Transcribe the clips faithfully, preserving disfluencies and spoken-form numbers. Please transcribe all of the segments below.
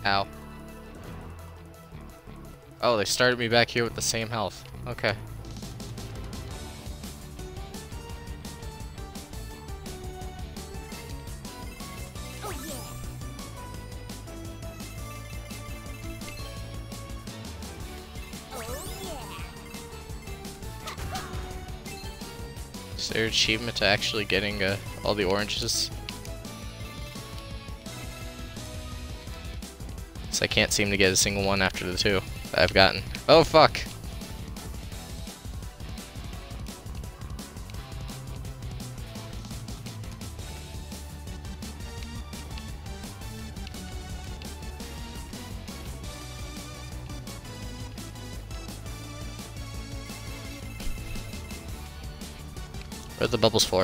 Ow. Oh, they started me back here with the same health. Okay. Oh yeah. Oh yeah. Is there an achievement to actually getting uh, all the oranges? So I can't seem to get a single one after the two that I've gotten. Oh fuck! What are the bubbles for?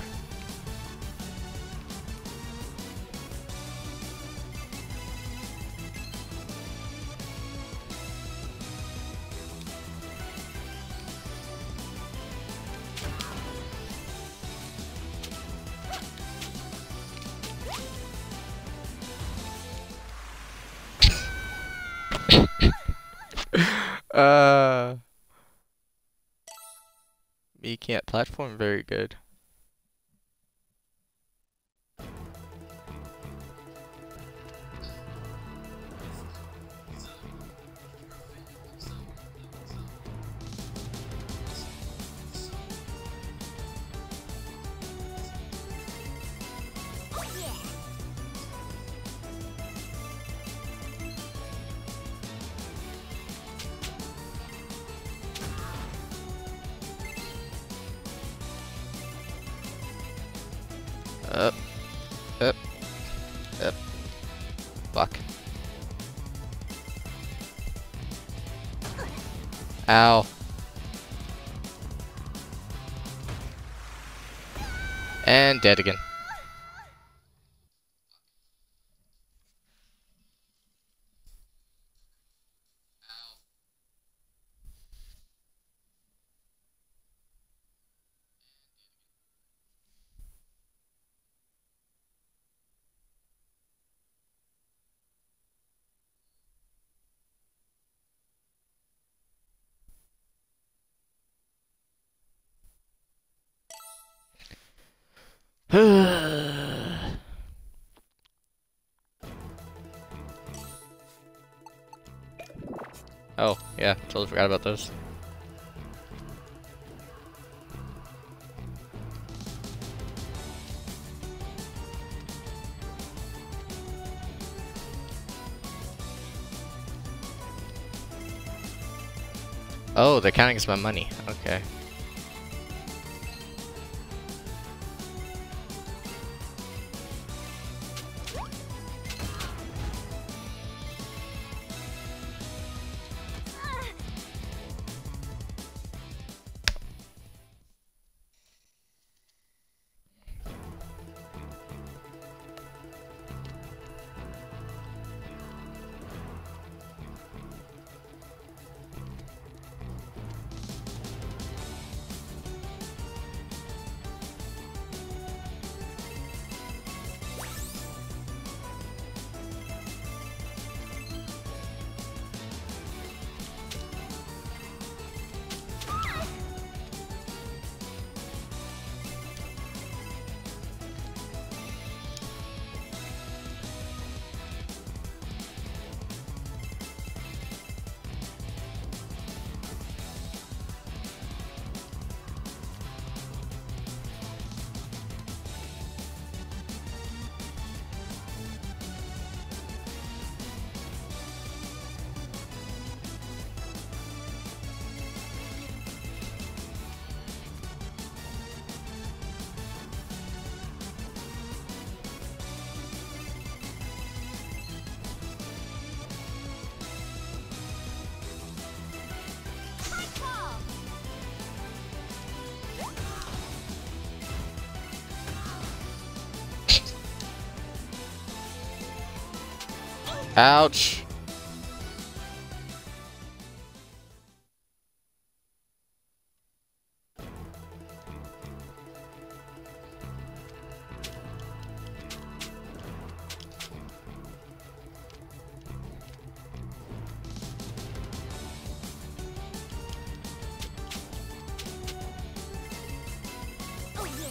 uh, me can't platform very good. Oh yeah. Up, up, up. Fuck. Ow. And dead again. Oh, yeah, totally forgot about those. Oh, they're counting as my money. Okay. Ouch. Oh yeah.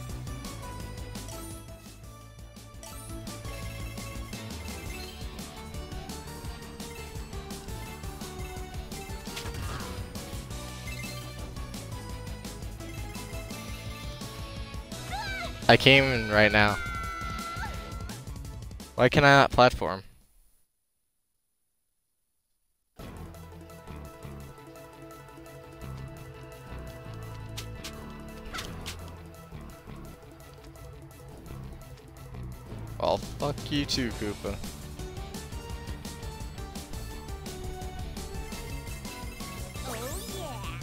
I came in right now. Why can I not platform? Oh, fuck you too, Koopa. Oh yeah.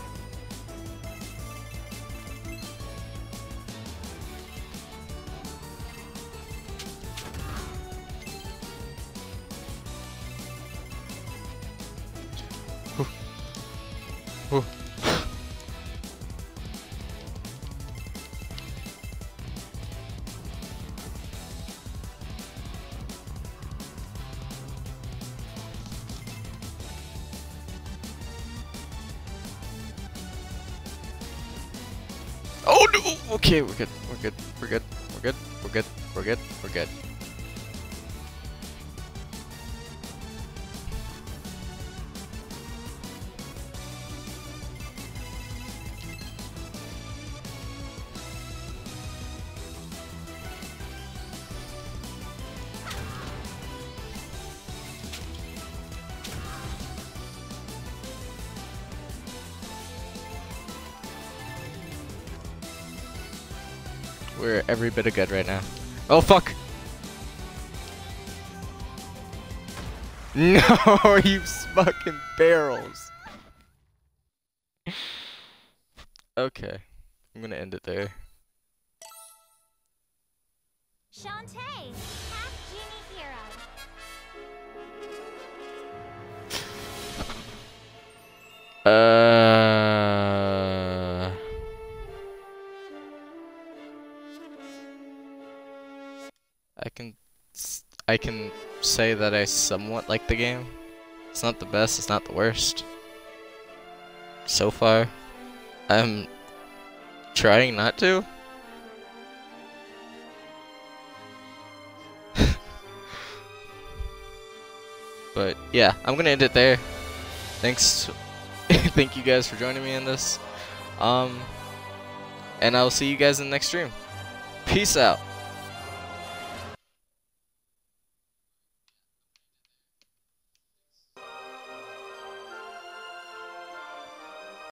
Whew. Oh no! Okay, we're good. We're good. We're good. We're good. We're good. We're good. We're good. We're every bit of good right now. Oh fuck! No, you fucking barrels. Okay, I'm gonna end it there. Shantae, half Genie hero. Uh, I can, s- I can say that I somewhat like the game. It's not the best. It's not the worst. So far, I'm trying not to. But yeah, I'm gonna end it there. Thanks, thank you guys for joining me in this. Um, and I'll see you guys in the next stream. Peace out.